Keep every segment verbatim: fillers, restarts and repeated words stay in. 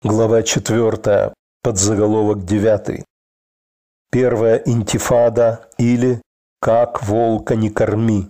Глава четвертая, подзаголовок девятый. Первая интифада или «Как волка не корми».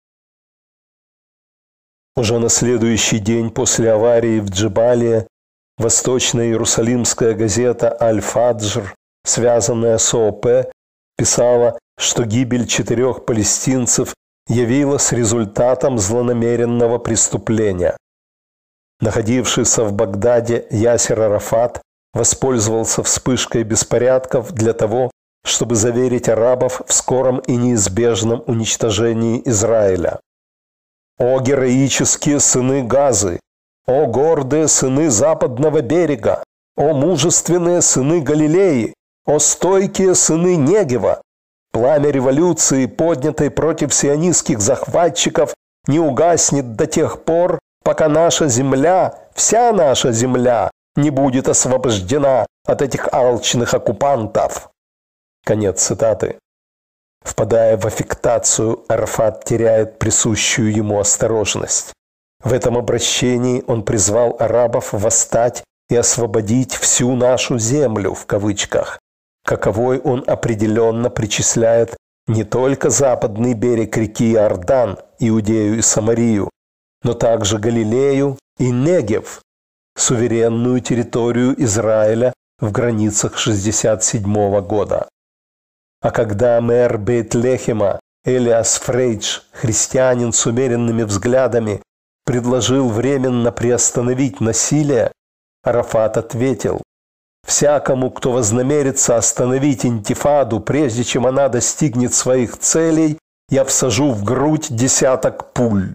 Уже на следующий день после аварии в Джебалия восточная иерусалимская газета «Аль-Фаджр», связанная с ООП, писала, что гибель четырех палестинцев явилась результатом злонамеренного преступления. Находившийся в Багдаде Ясер Арафат воспользовался вспышкой беспорядков для того, чтобы заверить арабов в скором и неизбежном уничтожении Израиля. «О героические сыны Газы! О гордые сыны Западного берега! О мужественные сыны Галилеи! О стойкие сыны Негева! Пламя революции, поднятой против сионистских захватчиков, не угаснет до тех пор, пока наша земля, вся наша земля, не будет освобождена от этих алчных оккупантов». Конец цитаты. Впадая в аффектацию, Арафат теряет присущую ему осторожность. В этом обращении он призвал арабов восстать и освободить всю нашу землю, в кавычках, каковой он определенно причисляет не только западный берег реки Иордан, Иудею и Самарию, но также Галилею и Негев, суверенную территорию Израиля в границах шестьдесят седьмого года. А когда мэр Бейт-Лехема Элиас Фрейдж, христианин с умеренными взглядами, предложил временно приостановить насилие, Арафат ответил: «Всякому, кто вознамерится остановить интифаду, прежде чем она достигнет своих целей, я всажу в грудь десяток пуль».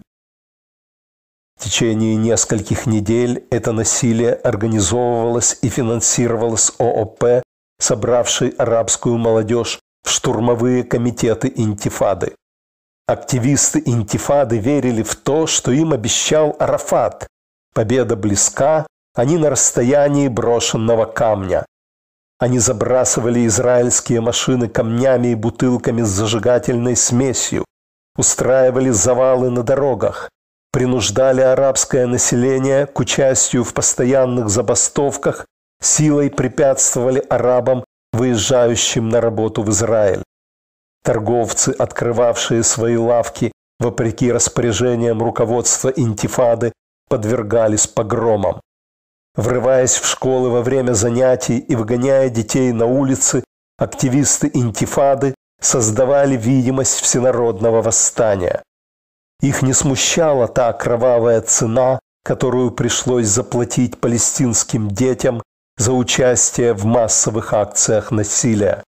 В течение нескольких недель это насилие организовывалось и финансировалось ООП, собравшей арабскую молодежь в штурмовые комитеты интифады. Активисты интифады верили в то, что им обещал Арафат. Победа близка, они на расстоянии брошенного камня. Они забрасывали израильские машины камнями и бутылками с зажигательной смесью, устраивали завалы на дорогах, принуждали арабское население к участию в постоянных забастовках, силой препятствовали арабам, выезжающим на работу в Израиль. Торговцы, открывавшие свои лавки вопреки распоряжениям руководства интифады, подвергались погромам. Врываясь в школы во время занятий и выгоняя детей на улицы, активисты интифады создавали видимость всенародного восстания. Их не смущала та кровавая цена, которую пришлось заплатить палестинским детям за участие в массовых акциях насилия.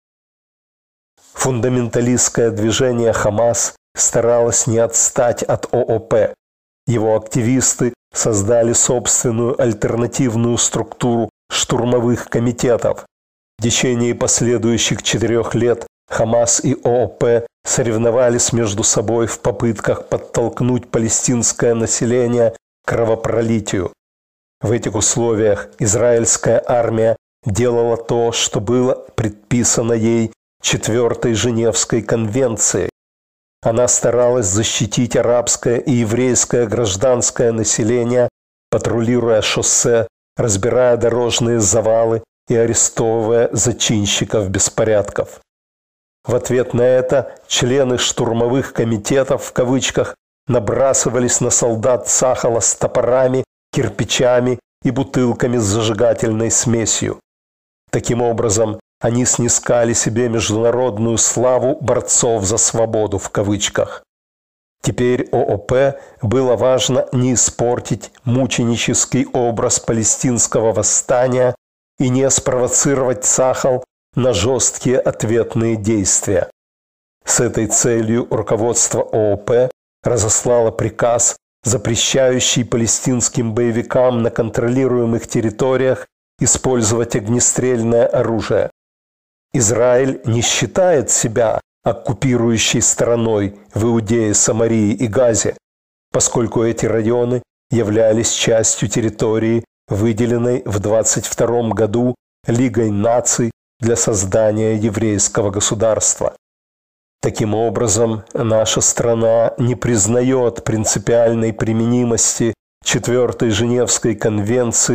Фундаменталистское движение Хамас старалось не отстать от ООП. Его активисты создали собственную альтернативную структуру штурмовых комитетов. В течение последующих четырех лет Хамас и ООП соревновались между собой в попытках подтолкнуть палестинское население к кровопролитию. В этих условиях израильская армия делала то, что было предписано ей Четвертой Женевской конвенцией. Она старалась защитить арабское и еврейское гражданское население, патрулируя шоссе, разбирая дорожные завалы и арестовывая зачинщиков беспорядков. В ответ на это члены штурмовых комитетов, в кавычках, набрасывались на солдат Цахала с топорами, кирпичами и бутылками с зажигательной смесью. Таким образом, они снискали себе международную славу борцов за свободу, в кавычках. Теперь ООП было важно не испортить мученический образ палестинского восстания и не спровоцировать Цахал на жесткие ответные действия. С этой целью руководство ООП разослало приказ, запрещающий палестинским боевикам на контролируемых территориях использовать огнестрельное оружие. Израиль не считает себя оккупирующей стороной в Иудее, Самарии и Газе, поскольку эти районы являлись частью территории, выделенной в двадцать втором году Лигой наций для создания еврейского государства. Таким образом, наша страна не признает принципиальной применимости Четвертой Женевской конвенции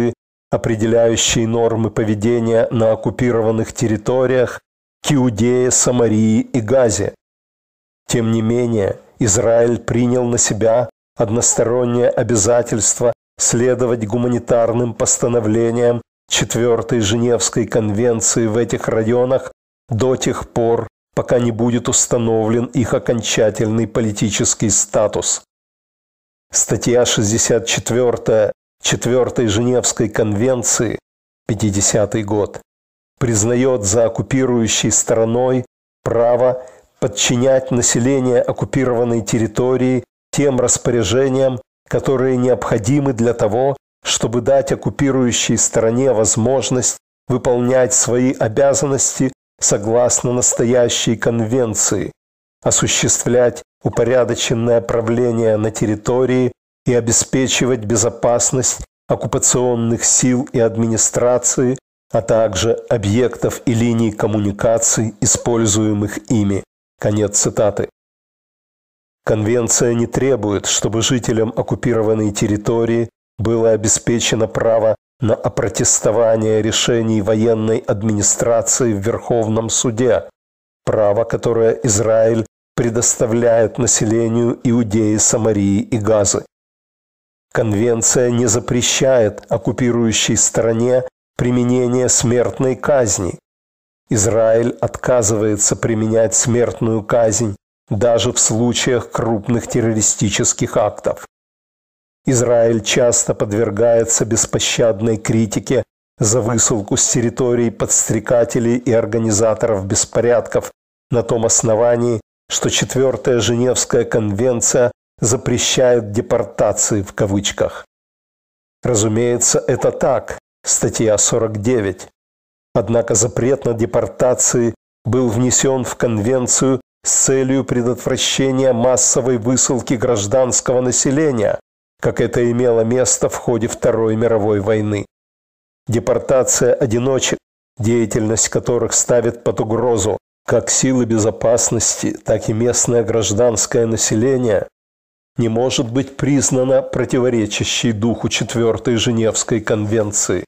определяющие нормы поведения на оккупированных территориях к Иудее, Самарии и Газе. Тем не менее, Израиль принял на себя одностороннее обязательство следовать гуманитарным постановлениям Четвертой Женевской конвенции в этих районах до тех пор, пока не будет установлен их окончательный политический статус. Статья шестьдесят четыре Четвертой Женевской конвенции, пятидесятый год, признает за оккупирующей стороной право подчинять население оккупированной территории тем распоряжениям, которые необходимы для того, чтобы дать оккупирующей стороне возможность выполнять свои обязанности согласно настоящей конвенции, осуществлять упорядоченное правление на территории и обеспечивать безопасность оккупационных сил и администрации, а также объектов и линий коммуникаций, используемых ими. Конец цитаты. Конвенция не требует, чтобы жителям оккупированной территории было обеспечено право на опротестование решений военной администрации в Верховном суде, право, которое Израиль предоставляет населению Иудеи, Самарии и Газы. Конвенция не запрещает оккупирующей стороне применение смертной казни. Израиль отказывается применять смертную казнь даже в случаях крупных террористических актов. Израиль часто подвергается беспощадной критике за высылку с территорий подстрекателей и организаторов беспорядков на том основании, что Четвертая Женевская конвенция запрещает депортации в кавычках. Разумеется, это так, статья сорок девять. Однако запрет на депортации был внесен в конвенцию с целью предотвращения массовой высылки гражданского населения, как это имело место в ходе Второй мировой войны. Депортация одиночек, деятельность которых ставит под угрозу как силы безопасности, так и местное гражданское население, не может быть признана противоречащей духу Четвертой Женевской конвенции.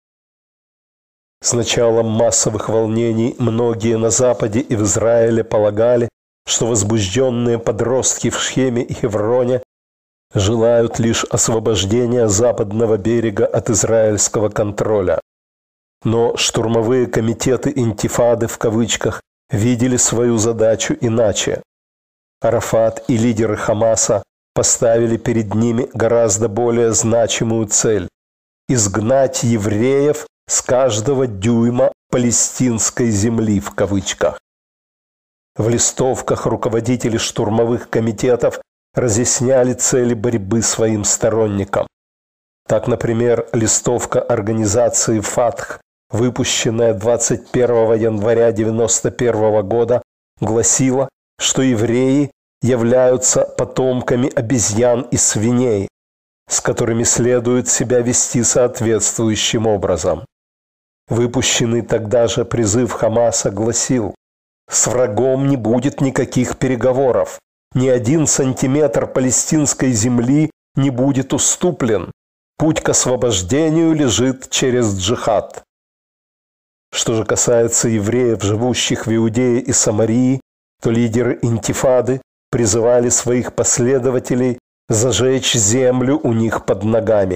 С началом массовых волнений многие на Западе и в Израиле полагали, что возбужденные подростки в Шхеме и Хевроне желают лишь освобождения западного берега от израильского контроля. Но штурмовые комитеты интифады в кавычках видели свою задачу иначе. Арафат и лидеры Хамаса поставили перед ними гораздо более значимую цель – изгнать евреев с каждого дюйма палестинской земли в кавычках. В листовках руководители штурмовых комитетов разъясняли цели борьбы своим сторонникам. Так, например, листовка организации «Фатх», выпущенная двадцать первого января девяносто первого года, гласила, что евреи являются потомками обезьян и свиней, с которыми следует себя вести соответствующим образом. Выпущенный тогда же призыв Хамаса гласил: «С врагом не будет никаких переговоров, ни один сантиметр палестинской земли не будет уступлен, путь к освобождению лежит через джихад». Что же касается евреев, живущих в Иудее и Самарии, то лидеры интифады призывали своих последователей зажечь землю у них под ногами.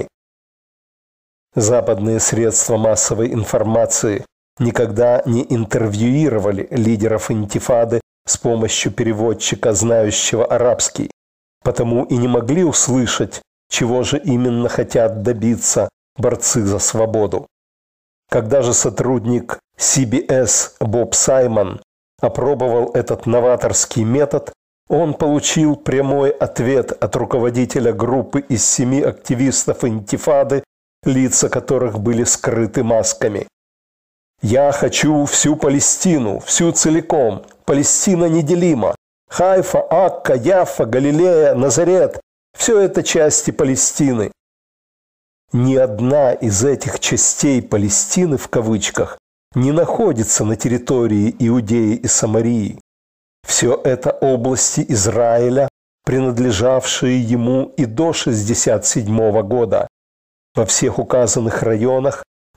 Западные средства массовой информации никогда не интервьюировали лидеров интифады с помощью переводчика, знающего арабский, потому и не могли услышать, чего же именно хотят добиться борцы за свободу. Когда же сотрудник си би эс Боб Саймон опробовал этот новаторский метод, он получил прямой ответ от руководителя группы из семи активистов интифады, лица которых были скрыты масками. «Я хочу всю Палестину, всю целиком. Палестина неделима. Хайфа, Акка, Яффа, Галилея, Назарет – все это части Палестины». Ни одна из этих частей Палестины, в кавычках, не находится на территории Иудеи и Самарии. Все это области Израиля, принадлежавшие ему и до шестьдесят седьмого года. Во всех указанных районах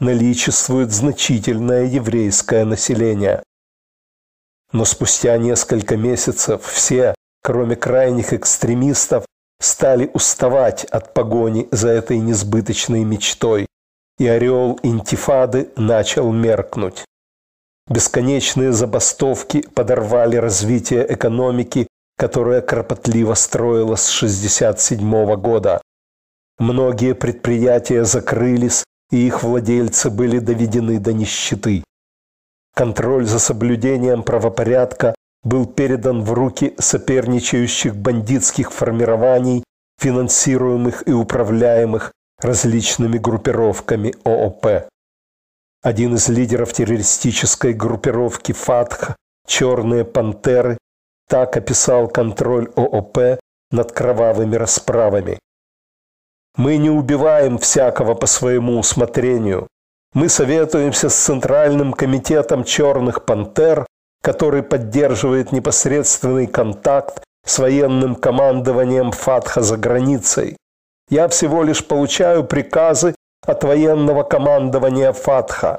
наличествует значительное еврейское население. Но спустя несколько месяцев все, кроме крайних экстремистов, стали уставать от погони за этой несбыточной мечтой, и ореол интифады начал меркнуть. Бесконечные забастовки подорвали развитие экономики, которая кропотливо строилась с шестьдесят седьмого года. Многие предприятия закрылись, и их владельцы были доведены до нищеты. Контроль за соблюдением правопорядка был передан в руки соперничающих бандитских формирований, финансируемых и управляемых различными группировками ООП. Один из лидеров террористической группировки «Фатх», «Черные пантеры», так описал контроль ООП над кровавыми расправами. «Мы не убиваем всякого по своему усмотрению. Мы советуемся с Центральным комитетом «Черных пантер», который поддерживает непосредственный контакт с военным командованием Фатха за границей. Я всего лишь получаю приказы от военного командования Фатха».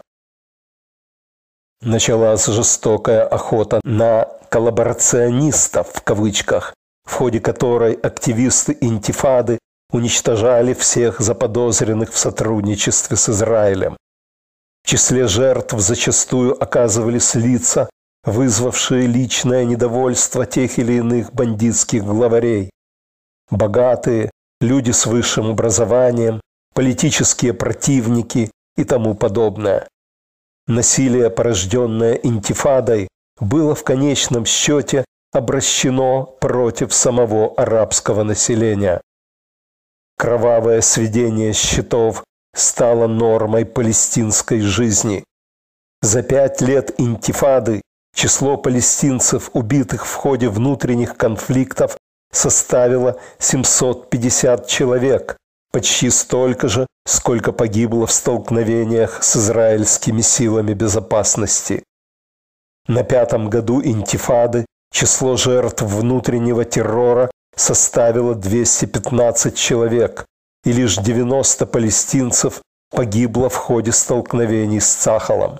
Началась жестокая охота на «коллаборационистов» в кавычках, в ходе которой активисты интифады уничтожали всех заподозренных в сотрудничестве с Израилем. В числе жертв зачастую оказывались лица, вызвавшие личное недовольство тех или иных бандитских главарей. Богатые, люди с высшим образованием, политические противники и тому подобное. Насилие, порожденное интифадой, было в конечном счете обращено против самого арабского населения. Кровавое сведение счетов стало нормой палестинской жизни. За пять лет интифады число палестинцев, убитых в ходе внутренних конфликтов, составило семьсот пятьдесят человек, почти столько же, сколько погибло в столкновениях с израильскими силами безопасности. На пятом году интифады число жертв внутреннего террора составило двести пятнадцать человек, и лишь девяносто палестинцев погибло в ходе столкновений с Цахалом.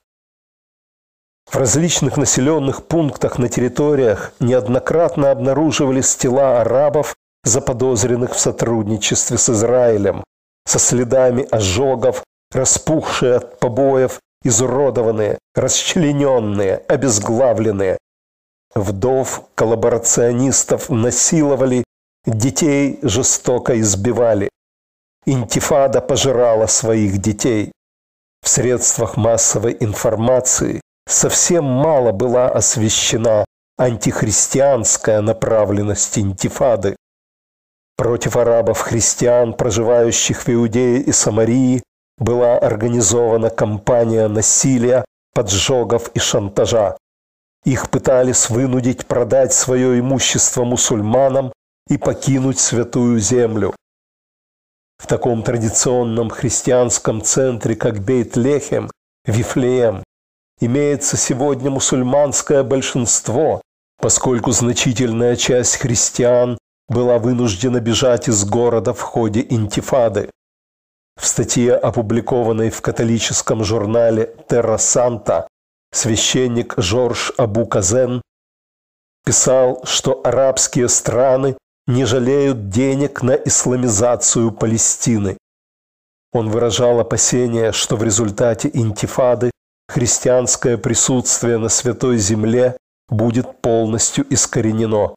В различных населенных пунктах на территориях неоднократно обнаруживались тела арабов, заподозренных в сотрудничестве с Израилем, со следами ожогов, распухшие от побоев, изуродованные, расчлененные, обезглавленные. Вдов коллаборационистов насиловали, детей жестоко избивали. Интифада пожирала своих детей. В средствах массовой информации совсем мало была освещена антихристианская направленность интифады. Против арабов-христиан, проживающих в Иудее и Самарии, была организована кампания насилия, поджогов и шантажа. Их пытались вынудить продать свое имущество мусульманам и покинуть святую землю. В таком традиционном христианском центре, как Бейт-Лехем, Вифлеем, имеется сегодня мусульманское большинство, поскольку значительная часть христиан была вынуждена бежать из города в ходе интифады. В статье, опубликованной в католическом журнале «Терра Санта», священник Жорж Абу Казен писал, что арабские страны не жалеют денег на исламизацию Палестины. Он выражал опасения, что в результате интифады христианское присутствие на Святой Земле будет полностью искоренено.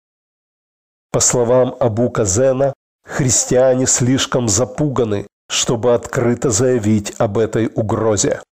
По словам Абу Казена, христиане слишком запуганы, чтобы открыто заявить об этой угрозе.